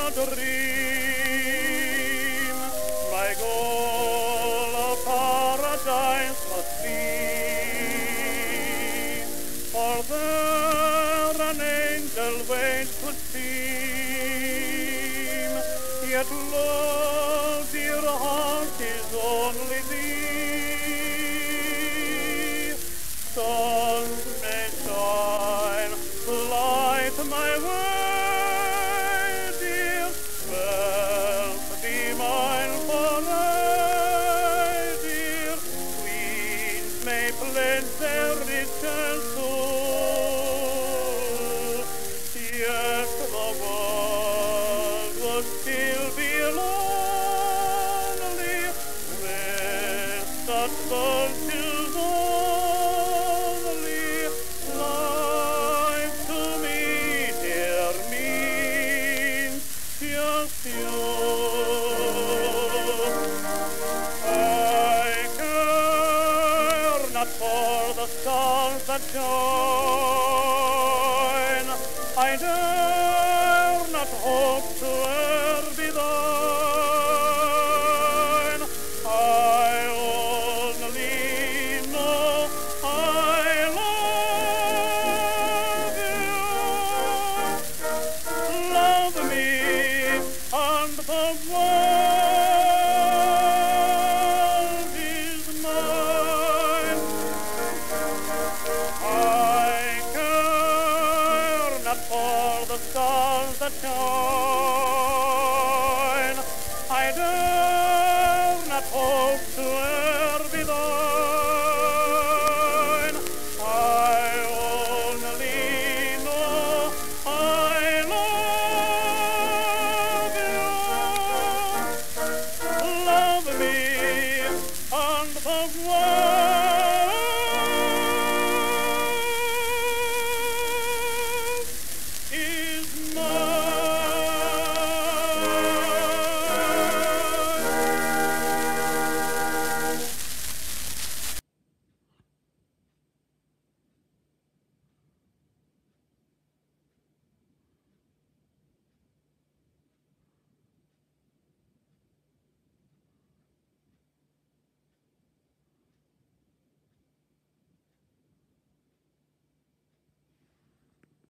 a dream. My goal of paradise must be, for there an angel waits would seem. Yet lo, dear heart, is only thee. Stars may shine, light my way, dear. Well, be mine for aye, dear. Queens may pledge their riches soul, yet the world would still be lonely with such virtues only. Life to me, dear, means just you. I care not for the stars that shine. I dare not hope to e'er be thine. I only know I love you. Love me, and the world is mine. I care not for the stars that shine.